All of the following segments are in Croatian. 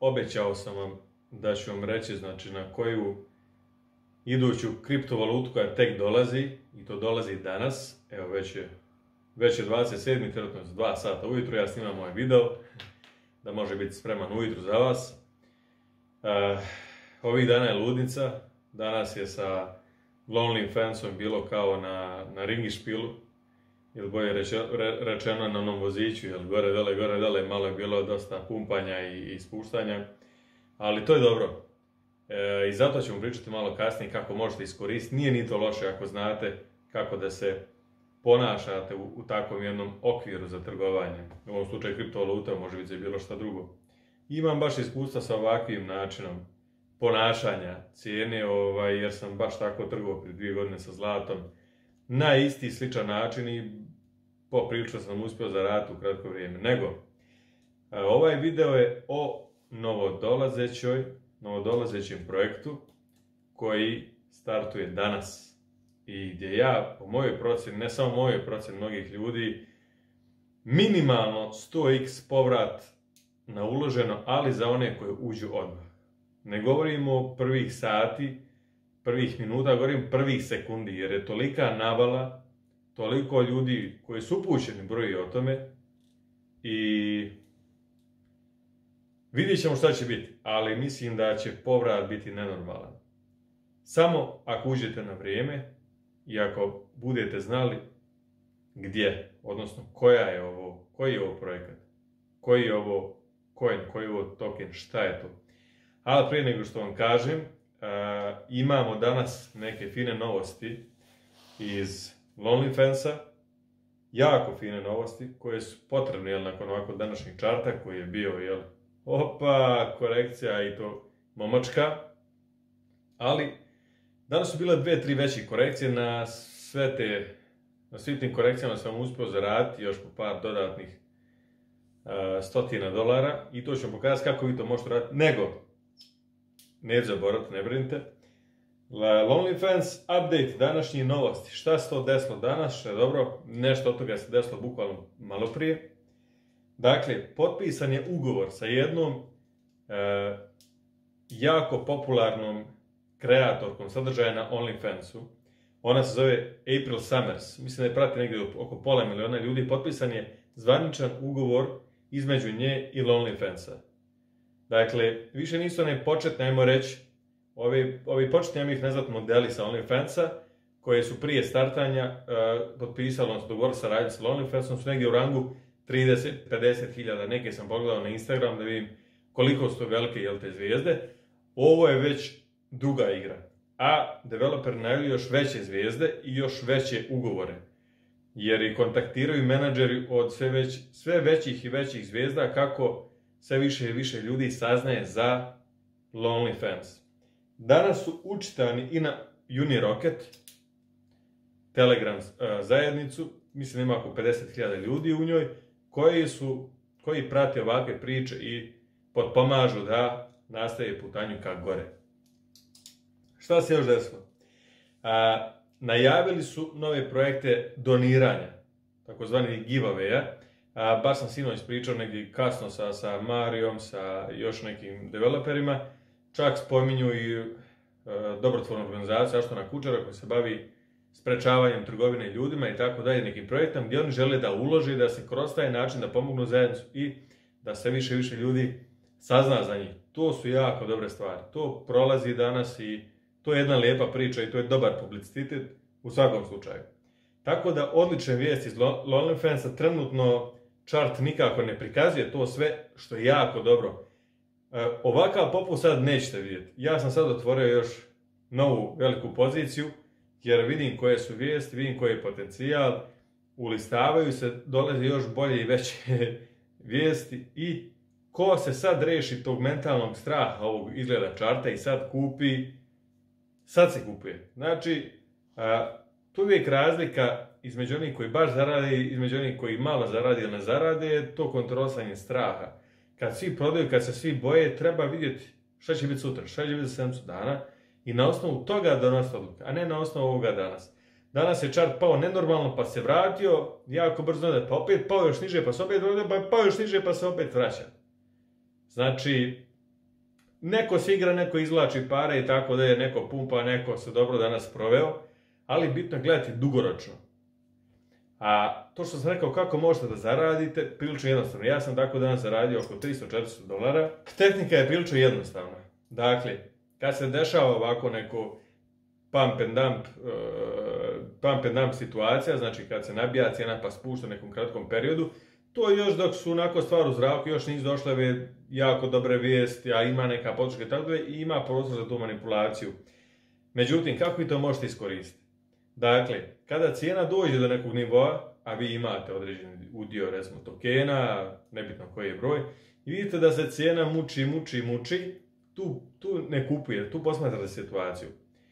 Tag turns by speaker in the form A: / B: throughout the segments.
A: obećao sam vam da ću vam reći znači, na koju iduću kriptovalutu koja tek dolazi, i to dolazi danas, evo već je 27. trenutno 2 sata ujutro, ja snimam ovaj video, da može biti spreman ujutro za vas. Ovih dana je ludnica, danas je sa Lonely Fansom bilo kao na ringišpilu, ili bolje rečeno na onom voziću, jer gore dole, malo je bilo dosta pumpanja i spuštanja, ali to je dobro. I zato ćemo pričati malo kasnije kako možete iskoristiti. Nije ni to loše ako znate kako da se ponašate u takvom jednom okviru za trgovanje. U ovom slučaju kriptovaluta, može biti bilo šta drugo. Imam baš iskustva sa ovakvim načinom ponašanja cijene, jer sam baš tako trgovao prije 2 godine sa zlatom. Na isti sličan način i poprilično sam uspio zaraditi u kratko vrijeme. Nego, ovaj video je o novodolazećem projektu koji startuje danas i gdje ja, po mojoj procjeni, ne samo mojoj procjeni mnogih ljudi, minimalno 100x povrat na uloženo, ali za one koje uđu odmah. Ne govorimo prvih sati, prvih minuta, govorim prvih sekundi, jer je tolika navala, toliko ljudi koji su upućeni broji o tome i vidjet ćemo šta će biti, ali mislim da će povrat biti nenormalan. Samo ako uđete na vrijeme i ako budete znali gdje, odnosno koji je ovo projekat, koji je ovo coin, koji je ovo token, šta je to. Ali prije nego što vam kažem, imamo danas neke fine novosti iz Lonely Fansa, jako fine novosti koje su potrebne nakon ovako današnjeg čarta koji je bio, korekcija i to momačka, ali danas su bile 2-3 veće korekcije, na svim tim korekcijama sam uspio zaraditi još po par dodatnih $100 i to ću vam pokazati kako vi to možete raditi, nego neću zaboraviti, ne brinite. Lonely Fans update, današnji novosti, šta se to desilo danas, što je dobro, nešto od toga se desilo bukvalno malo prije. Dakle, potpisan je ugovor sa jednom jako popularnom kreatorkom sadržaja na OnlyFansu. Ona se zove April Summers. Mislim da je prati negdje oko 500.000 ljudi. Potpisan je zvaničan ugovor između nje i Lonely Fansa. Dakle, više nisu one početne, ajmo reći, ovi početni, ajmo ih nazvati modeli sa OnlyFansa, koje su prije startanja potpisali, odnosno dogovorili sa radnjom sa Lonely Fansom, su negdje u rangu 30-50 hiljada. Neke sam pogledao na Instagram da vidim koliko su to velike te zvijezde. Ovo je već druga igra. A developer najavljuje još veće zvijezde i još veće ugovore. Jer i kontaktiraju menadžeri od sve većih i većih zvijezda kako sve više i više ljudi saznaje za Lonely Fans. Danas su učitani i na Unirocket, Telegram zajednicu, mislim da ima oko 50.000 ljudi u njoj, koji prate ovakve priče i potpomažu da nastaje putanju ka gore. Šta se još desilo? Najavili su nove projekte doniranja, takozvani giveaway-a. Baš sam sinoć pričao negdje kasno sa Marijom, sa još nekim developerima. Čak spominju i dobrotvornu organizaciju Aštona Kutčera koja se bavi sprečavanjem trgovine ljudima i tako dalje, nekim projektom gdje oni žele da ulože i da se kroz taj način da pomognu zajednicu i da sve više i više ljudi sazna za njih. To su jako dobre stvari. To prolazi danas i to je jedna lijepa priča i to je dobar publicitet u svakom slučaju. Tako da odlične vijesti iz Lonely Fansa, trenutno chart nikako ne prikazuje to sve što je jako dobro. Ovakav popust sad nećete vidjeti. Ja sam sad otvorio još novu veliku poziciju jer vidim koje su vijesti, vidim koji je potencijal, ulistavaju se, dolaze još bolje i veće vijesti i ko se sad reši tog mentalnog straha ovog izgleda čarta i sad kupi, sad se kupuje. Znači, tu je uvijek razlika između onih koji baš zarade i između onih koji malo zarade ili ne zarade, je to kontrolisanje straha. Kad svi prodaju, kad se svi boje, treba vidjeti šta će biti sutra, šta će biti za 7 dana i na osnovu toga donositi odluke, a ne na osnovu ovoga danas. Danas je čart pao nenormalno pa se vratio, jako brzo pa opet pao još niže pa se opet vratio, pa pao još niže pa se opet vraća. Znači, neko se igra, neko izvlači pare i tako da je neko pumpa, neko se dobro danas proveo, ali bitno je gledati dugoročno. A to što sam rekao kako možete da zaradite, prilično jednostavno. Ja sam tako danas zaradio oko $300-400 dolara. Tehnika je prilično jednostavna. Dakle, kad se dešava ovako neko pump and dump situacija, znači kad se nabija cijena pa spušta u nekom kratkom periodu, to je još dok su onako stvar u zraku, još nisu došle jako dobre vijesti, a ima neka podrška i tako da i ima prostor za tu manipulaciju. Međutim, kako vi to možete iskoristiti? Dakle, kada cijena dođe do nekog nivoa, a vi imate određeni udio, recimo tokena, nebitno koji je broj, i vidite da se cijena muči, tu ne kupujete, tu posmatrate situaciju.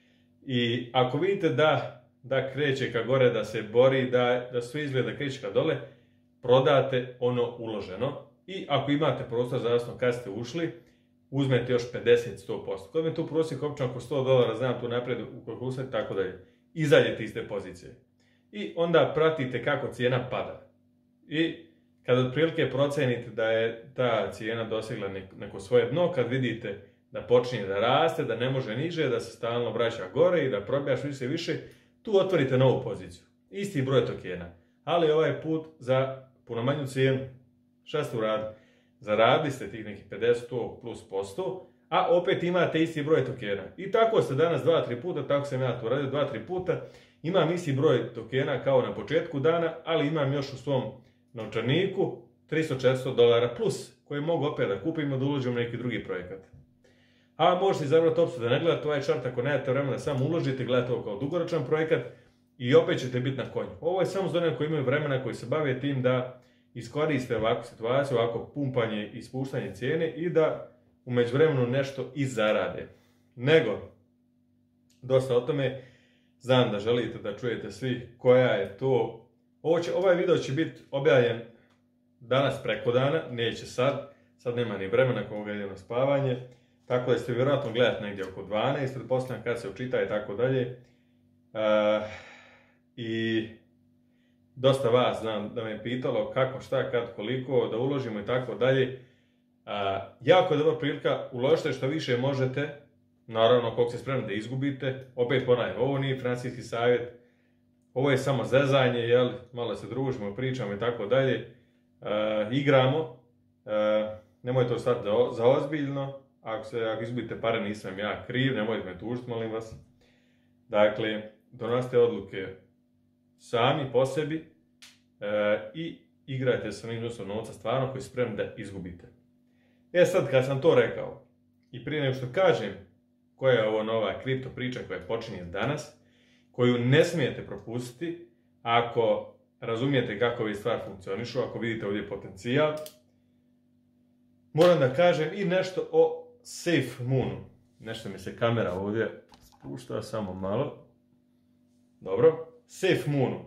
A: I ako vidite da kreće ka gore, da se bori, da sve izgleda da kreće ka dole, prodate ono uloženo i ako imate prostor, zavisno kad ste ušli, uzmete još 50-100%. Kod me tu prosjek obično oko $100, znam tu naprijed ukoliko usled, tako dalje. Izađete iz te pozicije. I onda pratite kako cijena pada. I kad otprilike procenite da je ta cijena dosegla neko svoje dno, kad vidite da počinje da raste, da ne može niže, da se stalno vraća gore i da probijaš više, tu otvorite novu poziciju. Isti broj tokena. Ali ovaj put za puno manju cijenu. Šta ste uradili? Zaradili ste tih nekih 50-100+%, a opet imate isti broj tokena. I tako ste danas 2-3 puta, tako sam ja to uradio 2-3 puta, imam isti broj tokena kao na početku dana, ali imam još u svom novčaniku $300-400 plus, koje mogu opet da kupim i da uložim u neki drugi projekat. A možete izabrati opciju da ne gledate ovaj chart ako nemate vremena, samo uložite, gledate ovo kao dugoročan projekat i opet ćete biti na konju. Ovo je samo za one koji imaju vremena, koji se bave tim da iskoriste ovakvu situaciju, ovako pumpanje i spuštanje cijene i da u međuvremenu nešto i zarade. Nego, dosta o tome, znam da želite da čujete svi koja je to. Ovaj video će biti objavljen danas preko dana, neće sad nema ni vremena koga ide na spavanje, tako da ste vjerojatno gledati negdje oko 12, pretpostavljam kad se učita i tako dalje. I dosta vas znam da me je pitalo kako, šta, kad, koliko, da uložimo i tako dalje. Jako je dobra prilika, uložite što više možete, naravno koliko ste spremni da izgubite. Opet ponavljam, ovo nije financijski savjet, ovo je samo zezanje, jel? Malo se družimo, pričamo i tako dalje. Igramo, nemojte to stati za ozbiljno, ako izgubite pare nisam ja kriv, nemojte me tužiti, molim vas. Dakle, donosite odluke sami po sebi i igrajte sa onim iznosom novca stvarno koji ste spremni da izgubite. Sad kad sam to rekao i prije nego što kažem koja je ovo nova kripto priča koja počinje danas, koju ne smijete propustiti ako razumijete kako ovi stvari funkcionišu, ako vidite ovdje potencijal, moram da kažem i nešto o SafeMoonu. Nešto mi se kamera ovdje spušta, samo malo. Dobro, SafeMoonu.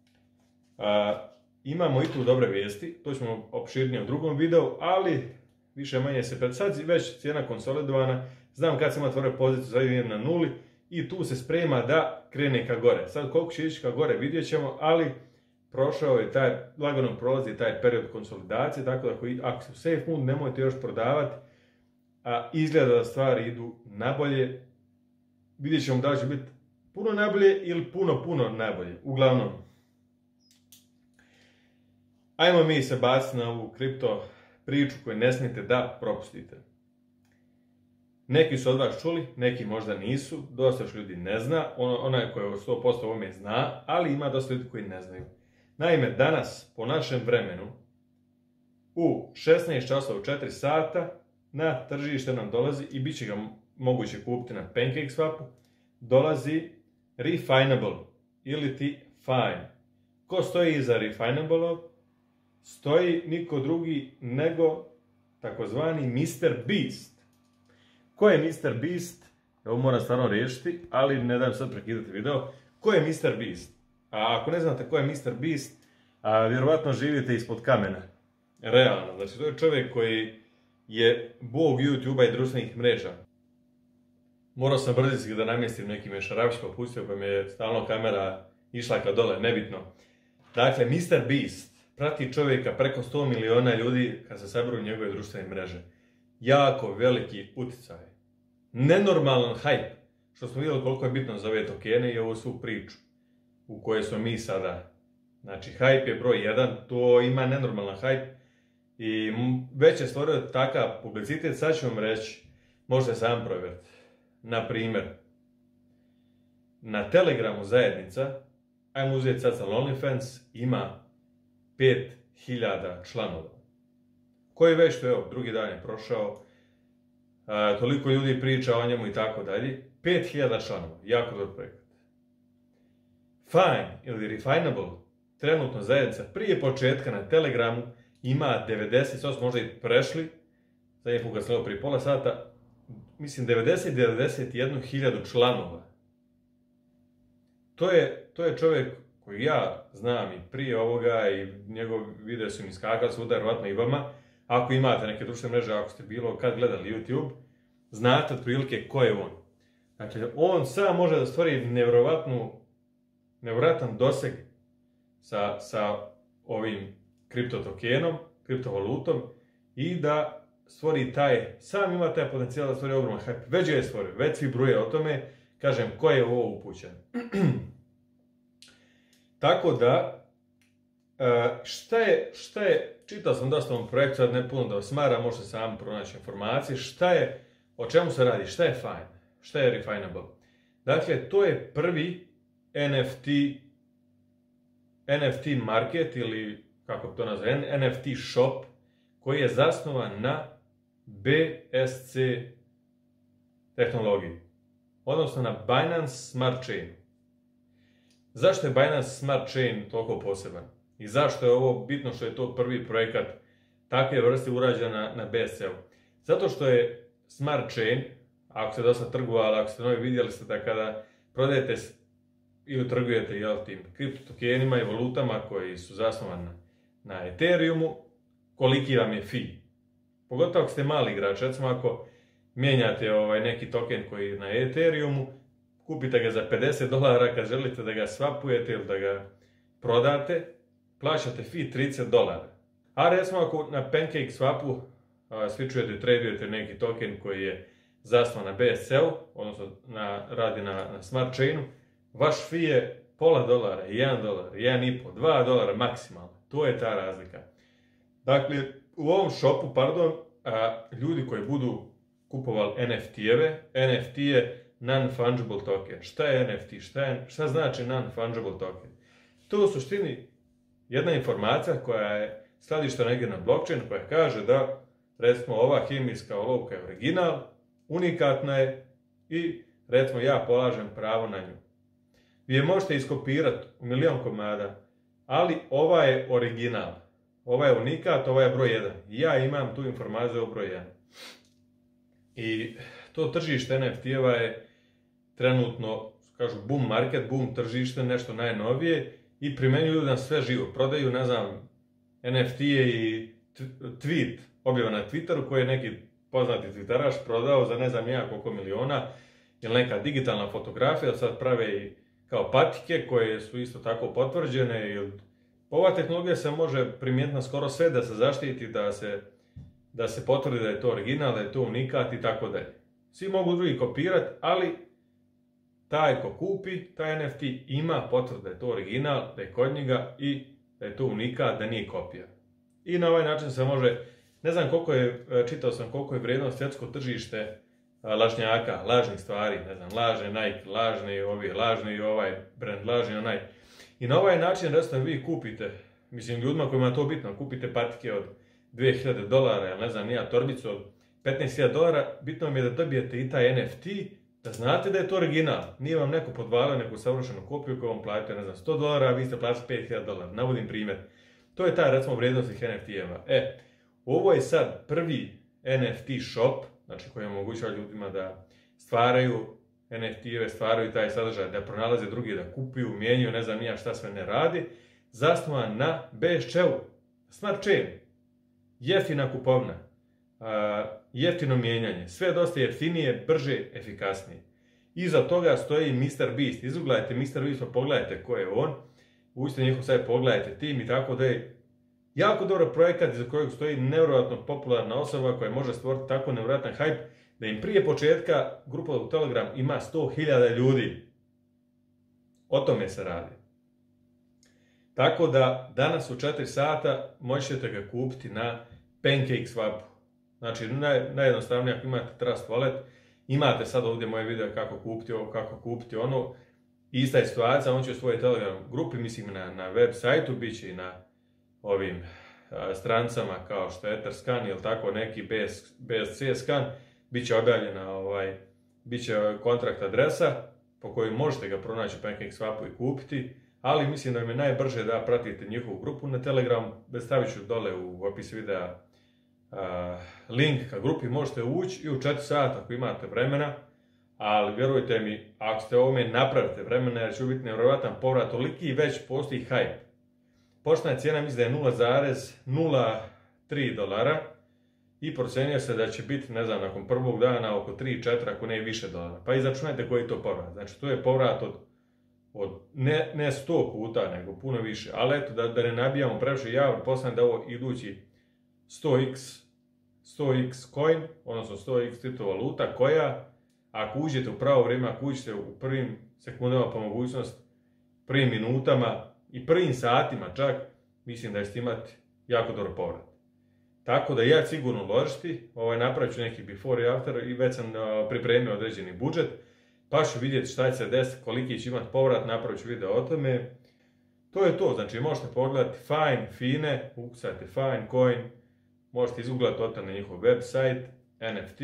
A: Imamo i tu dobre vijesti, to ćemo opširnije u drugom videu, ali više manje se sad već cijena konsolidovana, znam kad sam otvorio poziciju, sad idem na nuli i tu se sprema da krene ka gore. Sad koliko će ići ka gore vidjet ćemo, ali prošao je lagano prolazi taj period konsolidacije, tako da ako ste u SafeMoon nemojte još prodavati, a izgleda da stvari idu nabolje. Vidjet ćemo da li će biti puno nabolje ili puno nabolje. Uglavnom, ajmo mi se baciti na ovu kripto priču koju ne smijete da propustite. Neki su od vas čuli, neki možda nisu, dosta još ljudi ne zna, onaj koji je 100% ovome zna, ali ima dosta ljudi koji ne znaju. Naime, danas, po našem vremenu, u 16 časova 4 sata, na tržište nam dolazi, i bit će ga moguće kupiti na PancakeSwapu, dolazi Refinable, ili ti Fine. Ko stoji iza Refinable? Stoji niko drugi nego takozvani Mr. Beast. Ko je Mr. Beast? Ovo moram stvarno riješiti, ali ne dam sad prekidati video. Ko je Mr. Beast? A ako ne znate ko je Mr. Beast, vjerovatno živite ispod kamena. Realno, znači to je čovjek koji je bog YouTube-a i društvenih mreža. Morao sam brzinski da namjestim neki mešaravić pa pustio, pa mi je stalno kamera išla ka dole, nebitno. Dakle, Mr. Beast prati čovjeka preko 100 miliona ljudi kad se saberu njegove društvene mreže. jako veliki utjecaj. Nenormalan hype, što smo vidjeli koliko je bitno za ove tokene i ovu svu priču u kojoj smo mi sada. Znači, hype je broj 1, to ima nenormalan hype i već je stvorio takav publicitet, sad ću vam reći, možete sam provjeriti. Na primjer, na Telegramu zajednica, ajmo uzeti sad sa OnlyFans, ima 5000 članova. Koji već, to evo, drugi dan je prošao, toliko ljudi priča o njemu i tako dalje. 5000 članova, jako dobar projekat. Fine ili Refinable, trenutno zajednica prije početka na Telegramu ima 98, možda i prešli, zadnji put ga sam prije pola sata, mislim 91.000 članova. To je čovjek koji ja znam i prije ovoga i njegov video su mi skakali svuda, vjerovatno i vama. Ako imate neke društvene mreže, ako ste bilo kad gledali YouTube, znate otprilike ko je on. Dakle, on sam može da stvori nevjerojatan doseg sa ovim kriptotokenom, kriptovalutom i da stvori sam ima taj potencijal da stvori ogroman hype. Već je stvorio, već svi bruje o tome, kažem, ko je ovo upućen. Tako da, šta je, čitao sam dosta ovom projektu, sad ne puno da vas smara, možete sam pronaći informacije, o čemu se radi, šta je fine, šta je Refinable. Dakle, to je prvi NFT market ili, kako to nazove, NFT shop, koji je zasnovan na BSC tehnologiji, odnosno na Binance Smart Chain. Zašto je Binance Smart Chain toliko poseban? I zašto je ovo bitno što je to prvi projekat takve vrste urađen na BSC-u? Zato što je Smart Chain, ako ste dosta trgovali, ako ste novi, vidjeli ste da kada prodajete ili trgujete tim kriptotokenima i valutama koji su zasnovani na Ethereumu, koliki vam je fee. Pogotovo ako ste mali igrač, recimo ako mijenjate neki token koji je na Ethereumu, kupite ga za $50, kad želite da ga swapujete ili da ga prodate, plaćate fee $30. A recimo ako na PancakeSwapu switchujete, tradujete neki token koji je zasnovan na BSC-u, odnosno radi na Smart Chainu, vaš fee je $0,5, $1, $1,5, $2 maksimalno. To je ta razlika. Dakle, u ovom shopu, ljudi koji budu kupovali NFT-eve, NFT je non-fungible token. Šta je NFT? Šta znači non-fungible token? To je u suštini jedna informacija koja je skladištena negdje na blockchain, koja kaže da, recimo, ova hemijska olovka je original, unikatna je i, recimo, ja polažem pravo na nju. Vi je možete iskopirati u milion komada, ali ova je original. Ova je unikat, ova je broj 1. Ja imam tu informaciju o broj 1. I to tržište NFT-eva je trenutno, kažu, boom market, boom tržište, nešto najnovije i primenjuju na sve živo. Prodaju, ne znam, NFT-e i tweet, objava na Twitteru koji je neki poznati twitteraš prodao za ne znam ja koliko miliona, ili neka digitalna fotografija, sad prave i kao patike koje su isto tako potvrđene. Ova tehnologija se može primijeniti na skoro sve, da se zaštiti, da se potvrdi da je to original, da je to unikat i tako dalje. Svi mogu drugi kopirati, ali taj ko kupi, taj NFT ima potvrdu da je to original, da je kod njega i da je to unikat, da nije kopija. I na ovaj način se može, ne znam čitao sam koliko je vrijedno svjetsko tržište lažnjaka, lažnih stvari, ne znam, lažne Nike, lažni ovaj brand, lažni onaj. I na ovaj način, recimo, vi kupite, mislim, ljudima kojima je to bitno, kupite patike od $2.000, ili ne znam, nija torbicu od $15.000, bitno vam je da dobijete i taj NFT, da znate da je to original. Nije vam neko podvalio neku savršenu kopiju koju vam platite, ne znam, $100, a vi ste platili $5.000. Navodim primjer. To je ta, recimo, vrijednost tih NFT-eva. Ovo je sad prvi NFT shop, znači koji omogućava ljudima da stvaraju NFT-eve, stvaraju taj sadržaj, da pronalaze drugi, da kupuju, mijenjaju, ne znam nija šta sve ne radi, zasnovan na BSC-u, Smart Chain, jeftina kupovna, jeftino mijenjanje, sve dosta jeftinije, brže, efikasnije. Iza toga stoji MrBeast, izugledajte MrBeast, pa pogledajte ko je on, uistinu njihov sajt, pogledajte tim i tako da je Jako dobar projekat iza kojeg stoji nevjerojatno popularna osoba koja može stvoriti tako nevjerojatan hype da im prije početka grupa u Telegram ima 100.000 ljudi. O tome se radi. Tako da danas u 4 sata možete ga kupiti na PancakeSwapu. Znači najjednostavnije ako imate Trust Wallet, imate sad ovdje moje video kako kupiti ovo, kako kupiti ono. Ista je situacija, on će u svojoj Telegram grupi, mislim na web sajtu, bit će i na ovim strancama kao što je Etherscan ili tako neki BSC scan, bit će objavljena bit će kontrakt adresa po kojoj možete ga pronaći u PancakeSwapu i kupiti, ali mislim da mi je najbrže da pratite njihovu grupu na Telegramu. Stavit ću dole u opis videa link ka grupi, možete ući i u 4 sata ako imate vremena, ali vjerujte mi, ako ste ovome napravite vremena, jer će biti nevjerojatan povrat, toliki već postoji hype. Početna cijena mislim da je $0,03 i procenio se da će biti, ne znam, nakon prvog dana oko 3-4, ako ne i više dolara. Pa izračunajte koji je to povrat. Znači, to je povrat od ne 100 puta, nego puno više. Ali eto, da ne nabijamo previše, ja pretpostavljam da ovo idući 100x coin, odnosno 100x kriptovaluta, koja, ako uđete u pravo vrijeme, ako uđete u prvim sekundama po mogućnost, prvim minutama i prvim satima čak, mislim da ćete imati jako dobro povrat. Tako da ja sigurno uložiti, napravit ću neki before i after i već sam pripremio određeni budžet, pa ću vidjeti šta će se desiti, koliki će imati povrat, napravit ću video o tome. To je to, znači možete pogledati Fine, ukucajte Fine Coin, možete izgooglati na njihov website, NFT,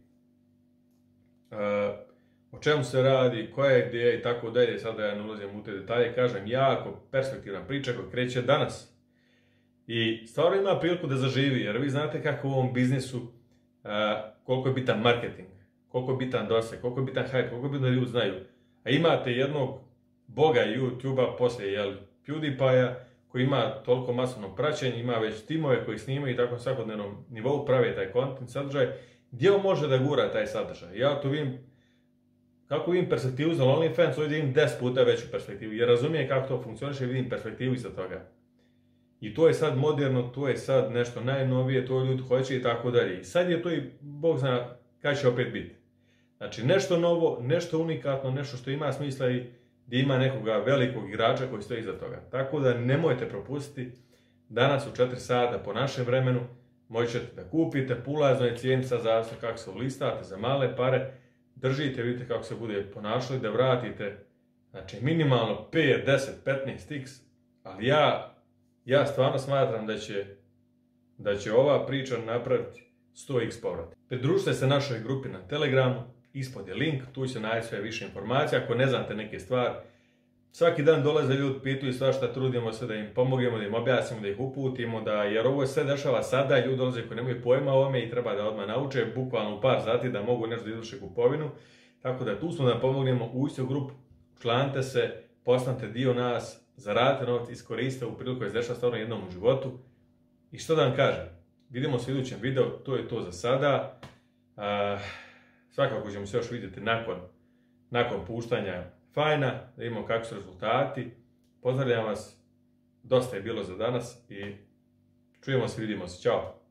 A: o čemu se radi, koja je gdje i tako dalje, sada ja ne ulazim u te detalje, kažem, jako perspektivna priča koja kreće danas. I stvarno ima priliku da zaživi, jer vi znate kako u ovom biznisu, koliko je bitan marketing, koliko je bitan doseg, koliko je bitan hype, koliko je bitan da ljudi znaju. A imate jednog boga YouTube-a poslije PewDiePie-a, koji ima toliko masovno praćenje, ima već timove koji snimaju i tako na svakodnevnom nivou prave taj content, sadržaj, gdje on može da gura taj sadržaj. Ja to vidim, kako vidim perspektivu za OnlyFans, ovdje vidim 10 puta veću perspektivu, jer razumijem kako to funkcioniše i vidim perspektivu iza toga. I to je sad moderno, to je sad nešto najnovije, to ljudi hoće i tako dalje. I sad je to i Bog zna kada će opet biti. Znači nešto novo, nešto unikatno, nešto što ima smisla i gdje ima nekoga velikog igrača koji stoji iza toga. Tako da nemojte propustiti, danas u 4 sata po našem vremenu možete da kupite po ulaznoj cijeni, sad zavisno kako se ulistate za male pare, držite, vidite kako se bude ponašali, da vratite, znači minimalno 5, 10, 15x, ali ja stvarno smatram da će ova priča napraviti 100x povrat. Pridružite se našoj grupi na Telegramu, ispod je link, tu će naći sve više informacija. Ako ne znate neke stvari, svaki dan dolaze ljudi, pitaju svašta, trudimo se da im pomognemo, da im objasnimo, da ih uputimo, jer ovo sve dešava sada, ljudi dolaze koji nemaju pojma o ovome i treba da odmah nauče, bukvalno u par sati da mogu nešto da izvrše kupovinu. Tako da tu smo da pomognemo, uđite u grupu, učlanite se, postanite dio nas, zaradite novac, iskoristite u priliku koja se dešava stvarno jednom u životu. I što da vam kažem, vidimo se u idućem videu, to je to za sada. Svakako ćemo se još vidjeti nakon puštanja Fina, da vidimo kako su rezultati. Pozdravljam vas, dosta je bilo za danas i čujemo se, vidimo se, ćao!